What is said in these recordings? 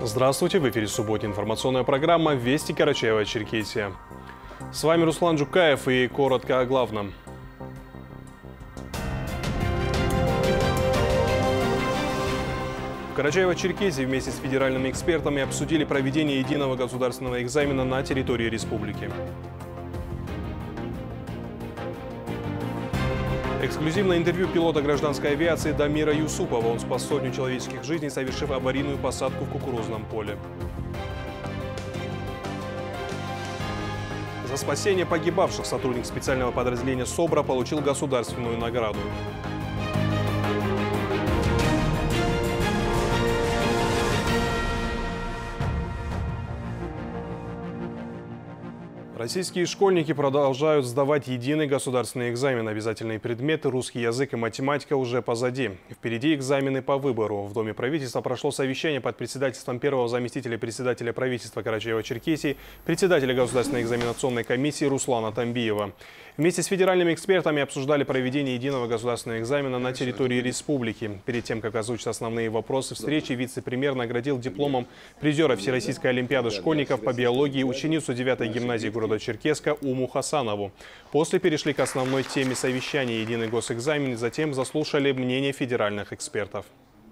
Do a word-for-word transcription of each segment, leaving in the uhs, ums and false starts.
Здравствуйте, в эфире субботняя информационная программа «Вести Карачаево-Черкесия». С вами Руслан Джукаев и коротко о главном. В Карачаево-Черкесии вместе с федеральными экспертами обсудили проведение единого государственного экзамена на территории республики. Эксклюзивное интервью пилота гражданской авиации Дамира Юсупова. Он спас сотню человеческих жизней, совершив аварийную посадку в кукурузном поле. За спасение погибавших сотрудник специального подразделения СОБРа получил государственную награду. Российские школьники продолжают сдавать единый государственный экзамен. Обязательные предметы русский язык и математика уже позади. Впереди экзамены по выбору. В Доме правительства прошло совещание под председательством первого заместителя председателя правительства Карачаево-Черкесии, председателя Государственной экзаменационной комиссии Руслана Тамбиева. Вместе с федеральными экспертами обсуждали проведение единого государственного экзамена на территории республики. Перед тем, как озвучить основные вопросы встречи, вице-премьер наградил дипломом призера Всероссийской олимпиады школьников по биологии ученицу девятой гимназии города Черкеска Уму Хасанову. После перешли к основной теме совещания «Единый госэкзамен», затем заслушали мнение федеральных экспертов.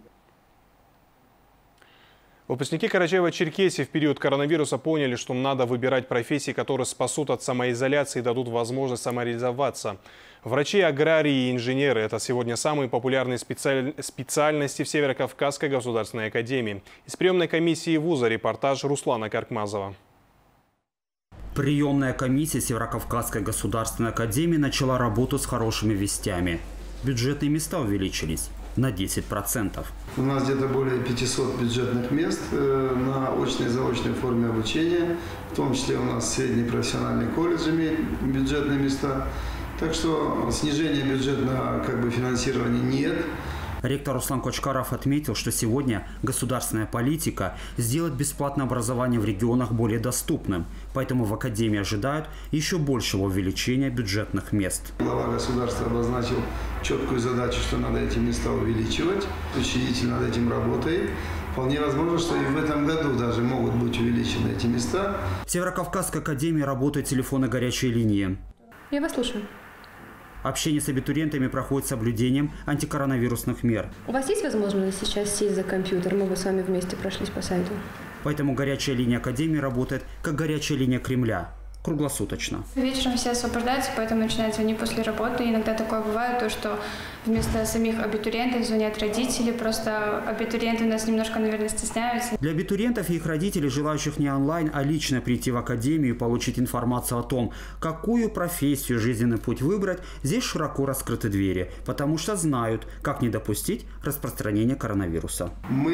Выпускники Карачаево-Черкесии в период коронавируса поняли, что надо выбирать профессии, которые спасут от самоизоляции и дадут возможность самореализоваться. Врачи, аграрии и инженеры – это сегодня самые популярные специаль... специальности в Северо-Кавказской государственной академии. Из приемной комиссии вуза репортаж Руслана Каркмазова. Приемная комиссия Северо-Кавказской государственной академии начала работу с хорошими вестями. Бюджетные места увеличились на десять процентов. У нас где-то более пятисот бюджетных мест на очной и заочной форме обучения. В том числе у нас средний профессиональный колледж имеет бюджетные места. Так что снижения бюджетного как бы, финансирования нет. Ректор Руслан Кочкаров отметил, что сегодня государственная политика сделает бесплатное образование в регионах более доступным. Поэтому в академии ожидают еще большего увеличения бюджетных мест. Глава государства обозначил четкую задачу, что надо эти места увеличивать. Учредитель над этим работает. Вполне возможно, что и в этом году даже могут быть увеличены эти места. В Северо-Кавказской академии работают телефоны горячей линии. Я вас слушаю. Общение с абитуриентами проходит с соблюдением антикоронавирусных мер. У вас есть возможность сейчас сесть за компьютер? Мы бы с вами вместе прошлись по сайту. Поэтому горячая линия академии работает как горячая линия Кремля. Круглосуточно. Вечером все освобождаются, поэтому начинают звонить после работы. Иногда такое бывает, то, что вместо самих абитуриентов звонят родители. Просто абитуриенты у нас немножко, наверное, стесняются. Для абитуриентов и их родителей, желающих не онлайн, а лично прийти в академию и получить информацию о том, какую профессию, жизненный путь выбрать, здесь широко раскрыты двери, потому что знают, как не допустить распространения коронавируса. Мы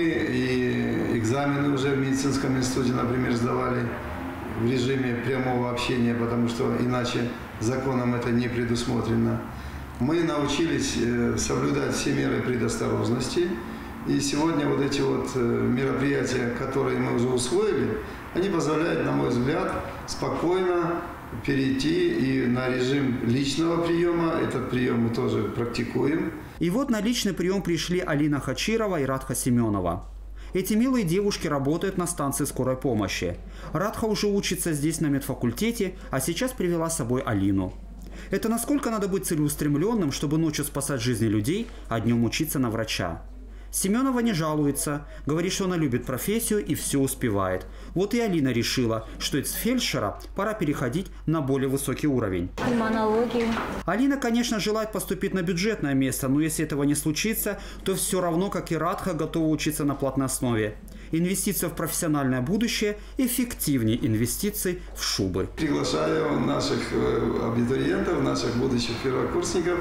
и экзамены уже в медицинском институте, например, сдавали в режиме прямого общения, потому что иначе законом это не предусмотрено. Мы научились соблюдать все меры предосторожности. И сегодня вот эти вот мероприятия, которые мы уже усвоили, они позволяют, на мой взгляд, спокойно перейти и на режим личного приема. Этот прием мы тоже практикуем. И вот на личный прием пришли Алина Хачирова и Радха Семенова. Эти милые девушки работают на станции скорой помощи. Радха уже учится здесь на медфакультете, а сейчас привела с собой Алину. Это насколько надо быть целеустремленным, чтобы ночью спасать жизни людей, а днем учиться на врача. Семенова не жалуется, говорит, что она любит профессию и все успевает. Вот и Алина решила, что из фельдшера пора переходить на более высокий уровень. Пульмонологию. Алина, конечно, желает поступить на бюджетное место, но если этого не случится, то все равно, как и Радха, готова учиться на платной основе. Инвестиция в профессиональное будущее эффективнее инвестиций в шубы. Приглашаю наших абитуриентов, наших будущих первокурсников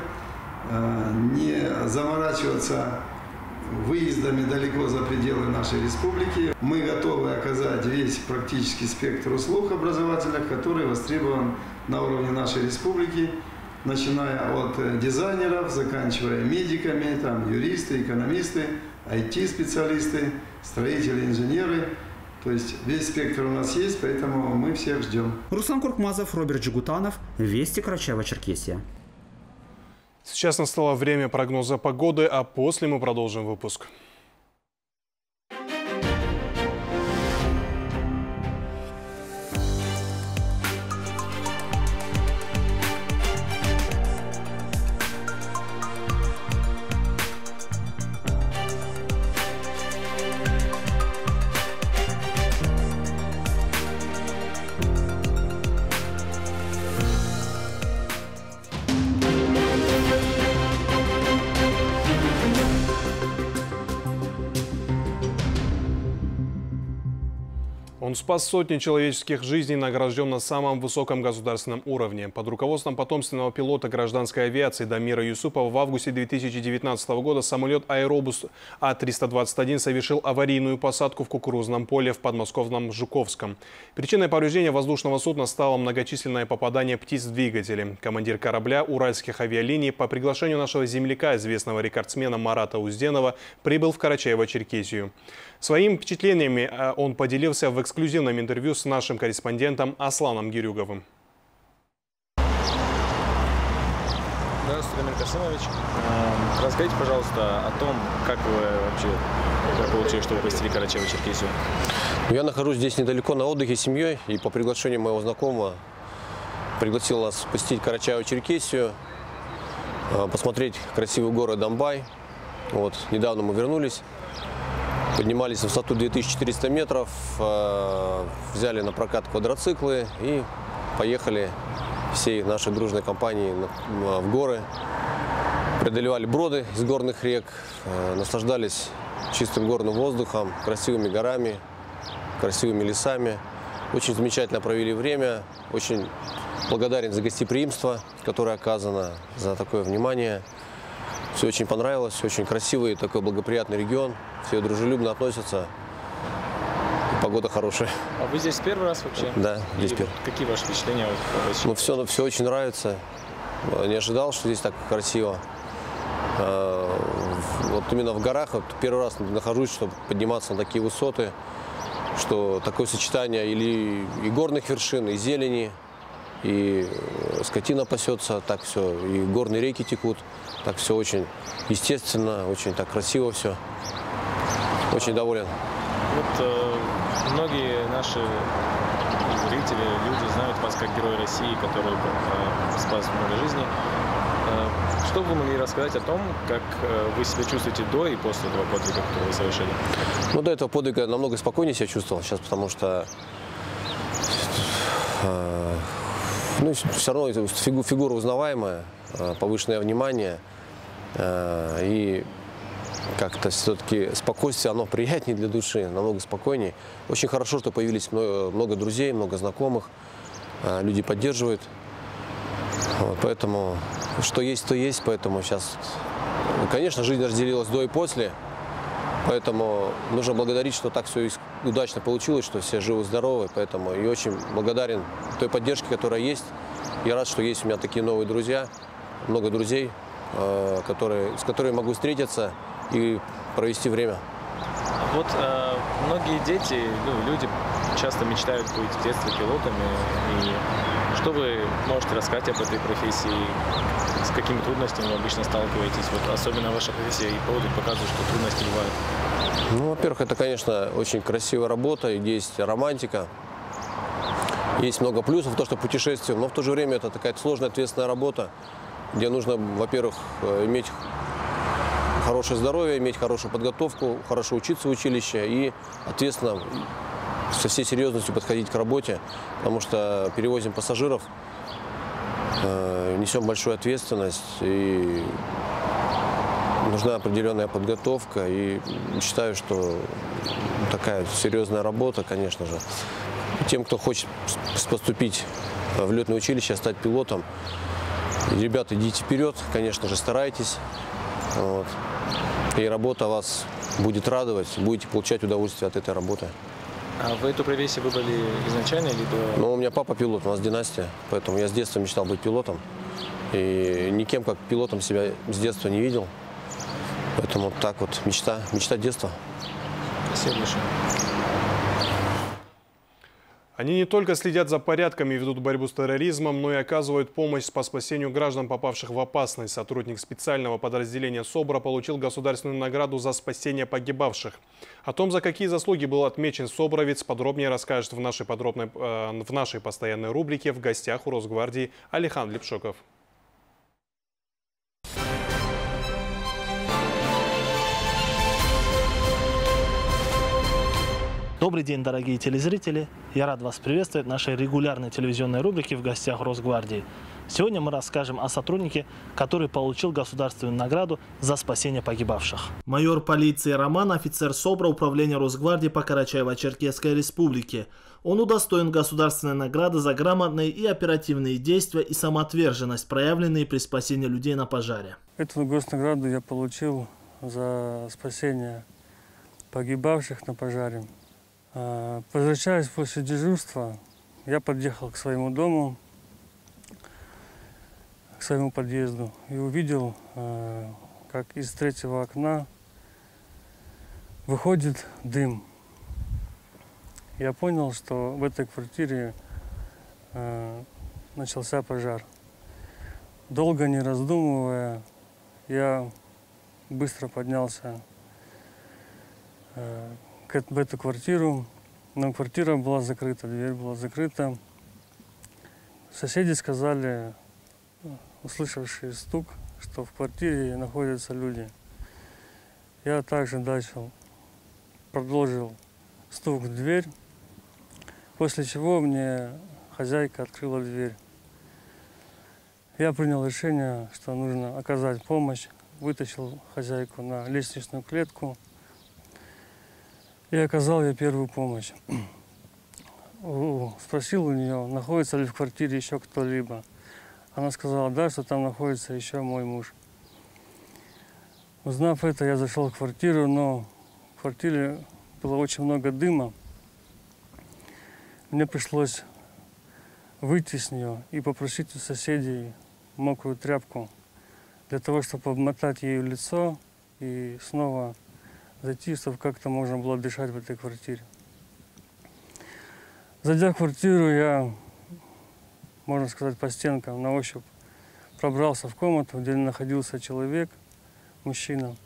не заморачиваться выездами далеко за пределы нашей республики. Мы готовы оказать весь практический спектр услуг образовательных, который востребован на уровне нашей республики, начиная от дизайнеров, заканчивая медиками, там, юристы, экономисты, ай ти-специалисты, строители, инженеры. То есть весь спектр у нас есть, поэтому мы всех ждем. Руслан Куркмазов, Роберт Джигутанов, Вести Карачаево-Черкесия. Сейчас настало время прогноза погоды, а после мы продолжим выпуск. Он спас сотни человеческих жизней, награжден на самом высоком государственном уровне. Под руководством потомственного пилота гражданской авиации Дамира Юсупова в августе две тысячи девятнадцатого года самолет Аэробус А триста двадцать один совершил аварийную посадку в кукурузном поле в подмосковном Жуковском. Причиной повреждения воздушного судна стало многочисленное попадание птиц в двигатели. Командир корабля Уральских авиалиний по приглашению нашего земляка, известного рекордсмена Марата Узденова, прибыл в Карачаево-Черкесию. Своими впечатлениями он поделился в эксклюзивном интервью с нашим корреспондентом Асланом Гирюговым. Здравствуйте, Дамир Касымович. Расскажите, пожалуйста, о том, как вы вообще как получилось, что вы посетили Карачаево-Черкесию. Я нахожусь здесь недалеко на отдыхе с семьей, и по приглашению моего знакомого пригласил нас посетить Карачаево-Черкесию, посмотреть красивый город Домбай. Вот, недавно мы вернулись. Поднимались на высоту две тысячи четыреста метров, взяли на прокат квадроциклы и поехали всей нашей дружной компанией в горы. Преодолевали броды из горных рек, наслаждались чистым горным воздухом, красивыми горами, красивыми лесами. Очень замечательно провели время, очень благодарен за гостеприимство, которое оказано, за такое внимание. Все очень понравилось, очень красивый, такой благоприятный регион. Все дружелюбно относятся. И погода хорошая. А вы здесь первый раз вообще? Да, здесь И первый. Какие ваши впечатления? Ну, все, все очень нравится. Не ожидал, что здесь так красиво. Вот именно в горах вот первый раз нахожусь, чтобы подниматься на такие высоты, что такое сочетание или и горных вершин, и зелени, и скотина пасется, так все, и горные реки текут, так все очень естественно, очень так красиво все. Очень доволен. Вот э, многие наши зрители, люди знают вас как герой России, который э, спас много жизней. Э, что вы могли рассказать о том, как э, вы себя чувствуете до и после этого подвига, который вы совершили? Ну, до этого подвига намного спокойнее себя чувствовал сейчас, потому что э, ну, все равно фигу, фигура узнаваемая, э, повышенное внимание э, и как-то все-таки спокойствие, оно приятнее для души, намного спокойнее. Очень хорошо, что появились много, много друзей, много знакомых, э, люди поддерживают. Вот, поэтому что есть, то есть, поэтому сейчас, конечно, жизнь разделилась до и после, поэтому нужно благодарить, что так все удачно получилось, что все живы-здоровы, поэтому и очень благодарен той поддержке, которая есть. Я рад, что есть у меня такие новые друзья, много друзей, э, которые, с которыми могу встретиться и провести время. Вот э, многие дети, ну, люди часто мечтают быть в детстве пилотами. И что вы можете рассказать об этой профессии? С какими трудностями вы обычно сталкиваетесь? Вот особенно ваша профессия и поводы показывают, что трудности бывают. Ну, во-первых, это, конечно, очень красивая работа, есть романтика. Есть много плюсов в том, что путешествие, но в то же время это такая сложная, ответственная работа, где нужно, во-первых, иметь хорошее здоровье, иметь хорошую подготовку, хорошо учиться в училище и ответственно, со всей серьезностью подходить к работе, потому что перевозим пассажиров, э, несем большую ответственность и нужна определенная подготовка. И считаю, что такая серьезная работа, конечно же. Тем, кто хочет поступить в летное училище, стать пилотом, ребята, идите вперед, конечно же, старайтесь. Вот. И работа вас будет радовать, будете получать удовольствие от этой работы. А вы эту профессию выбрали изначально, либо… Ну, у меня папа пилот, у нас династия, поэтому я с детства мечтал быть пилотом. И никем как пилотом себя с детства не видел. Поэтому так вот, мечта, мечта детства. Спасибо большое. Они не только следят за порядком и ведут борьбу с терроризмом, но и оказывают помощь по спасению граждан, попавших в опасность. Сотрудник специального подразделения СОБРа получил государственную награду за спасение погибавших. О том, за какие заслуги был отмечен собровец, подробнее расскажет в нашей, подробной, э, в нашей постоянной рубрике «В гостях у Росгвардии» Алихан Лепшоков. Добрый день, дорогие телезрители! Я рад вас приветствовать в нашей регулярной телевизионной рубрике «В гостях Росгвардии». Сегодня мы расскажем о сотруднике, который получил государственную награду за спасение погибавших. Майор полиции Роман, офицер СОБРа Управления Росгвардии по Карачаево-Черкесской республике. Он удостоен государственной награды за грамотные и оперативные действия и самоотверженность, проявленные при спасении людей на пожаре. Эту госнаграду я получил за спасение погибавших на пожаре. Возвращаясь после дежурства, я подъехал к своему дому, к своему подъезду и увидел, как из третьего окна выходит дым. Я понял, что в этой квартире начался пожар. Долго не раздумывая, я быстро поднялся в эту квартиру, но квартира была закрыта, дверь была закрыта. Соседи сказали, услышавшие стук, что в квартире находятся люди. Я также дальше продолжил стук в дверь, после чего мне хозяйка открыла дверь. Я принял решение, что нужно оказать помощь, вытащил хозяйку на лестничную клетку и оказал ей первую помощь. Спросил у нее, находится ли в квартире еще кто-либо. Она сказала, да, что там находится еще мой муж. Узнав это, я зашел в квартиру, но в квартире было очень много дыма. Мне пришлось выйти с нее и попросить у соседей мокрую тряпку для того, чтобы обмотать ей лицо и снова зайти, чтобы как-то можно было дышать в этой квартире. Зайдя в квартиру, я, можно сказать, по стенкам на ощупь пробрался в комнату, где находился человек, мужчина.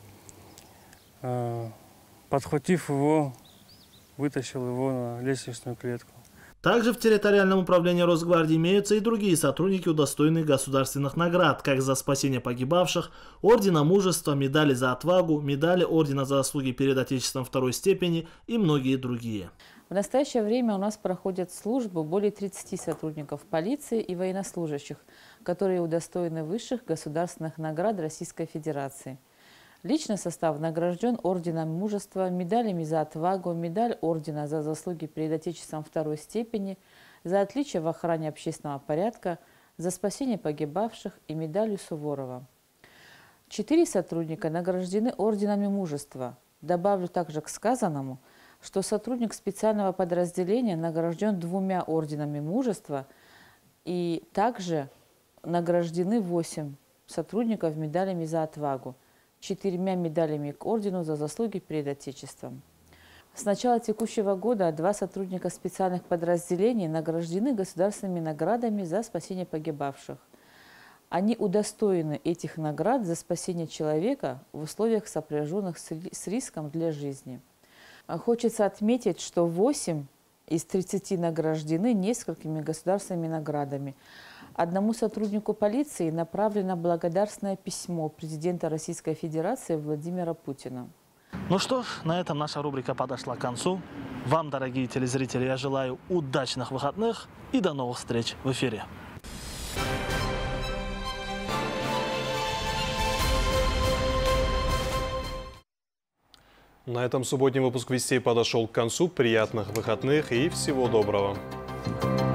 Подхватив его, вытащил его на лестничную клетку. Также в территориальном управлении Росгвардии имеются и другие сотрудники, удостоенные государственных наград, как за спасение погибавших, ордена Мужества, медали за отвагу, медали ордена за заслуги перед Отечеством второй степени и многие другие. В настоящее время у нас проходят службу более тридцати сотрудников полиции и военнослужащих, которые удостоены высших государственных наград Российской Федерации. Личный состав награжден орденом Мужества, медалями за отвагу, медаль ордена за заслуги перед Отечеством второй степени, за отличие в охране общественного порядка, за спасение погибавших и медалью Суворова. Четыре сотрудника награждены орденами Мужества. Добавлю также к сказанному, что сотрудник специального подразделения награжден двумя орденами Мужества, и также награждены восемь сотрудников медалями за отвагу, четырьмя медалями к ордену за заслуги перед Отечеством. С начала текущего года два сотрудника специальных подразделений награждены государственными наградами за спасение погибавших. Они удостоены этих наград за спасение человека в условиях, сопряженных с риском для жизни. Хочется отметить, что восемь из тридцати награждены несколькими государственными наградами. Одному сотруднику полиции направлено благодарственное письмо президента Российской Федерации Владимира Путина. Ну что ж, на этом наша рубрика подошла к концу. Вам, дорогие телезрители, я желаю удачных выходных и до новых встреч в эфире. На этом субботний выпуск «Вестей» подошел к концу. Приятных выходных и всего доброго.